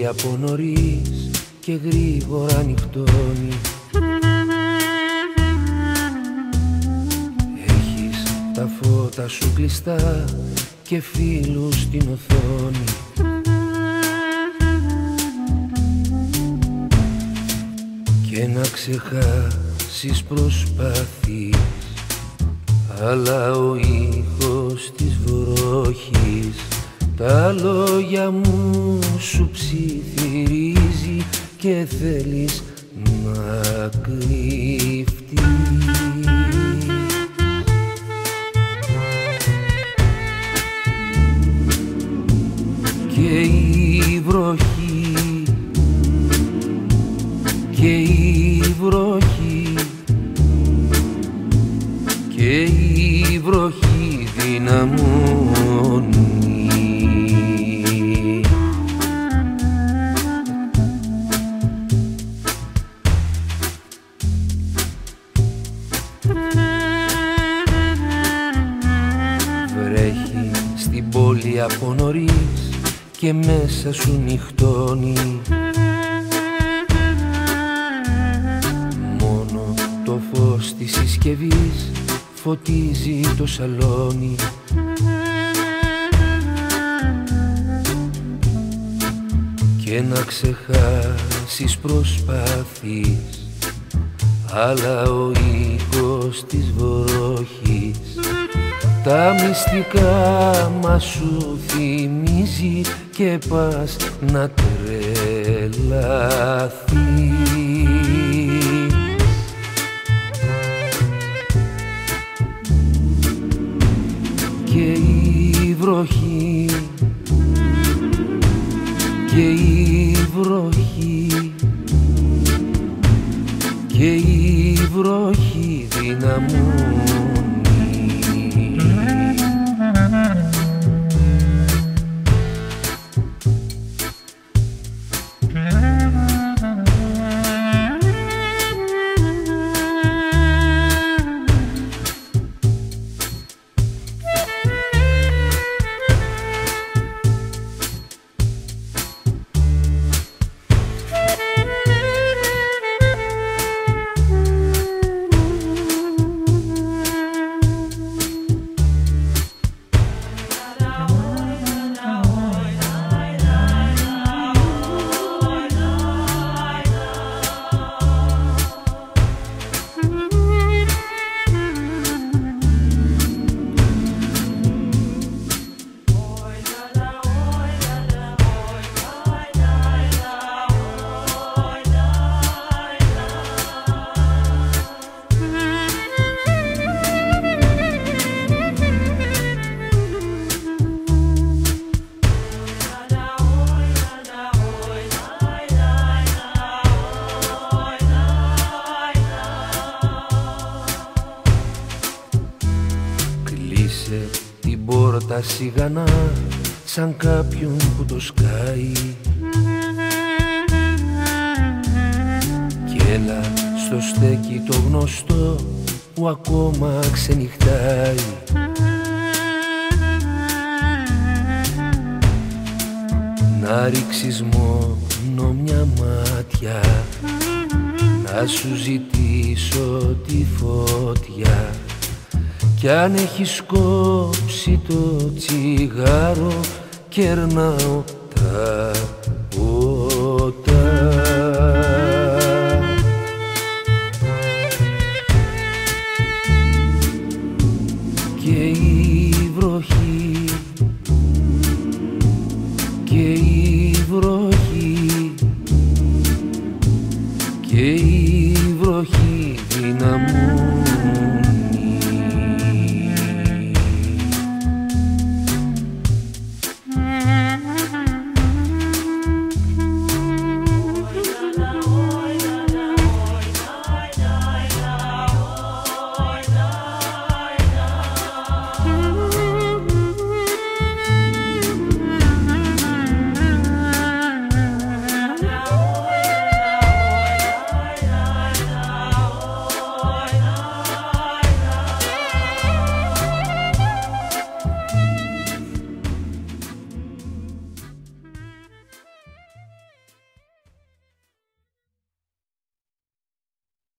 πόλη από νωρίς και γρήγορα νυχτώνει. Έχεις τα φώτα σου κλειστά και φίλους στην οθόνη. Και να ξεχάσεις προσπαθείς, αλλά ο ήχος της βροχής τα λόγια μου σου ψιθυρίζει και θέλεις να κρυφτείς. Και η βροχή, και η βροχή, και η βροχή δυναμώνει. Βρέχει στην πόλη από νωρίς και μέσα σου νυχτώνει. Μόνο το φως της συσκευής φωτίζει το σαλόνι. Και να ξεχάσεις προσπαθείς, αλλά ο ήχος της βροχής τα μυστικά μας σου θυμίζει και πας να τρελαθείς. Και η βροχή, και η βροχή, και η βροχή δυναμώνει. Κλείσε την πόρτα σιγανά σαν κάποιον που το σκάει κι έλα στο στέκι το γνωστό που ακόμα ξενυχτάει. Να ρίξεις μόνο μια μάτια, να σου ζητήσω τη φωτιά κι αν έχεις κόψει το τσιγάρο κερνάω τα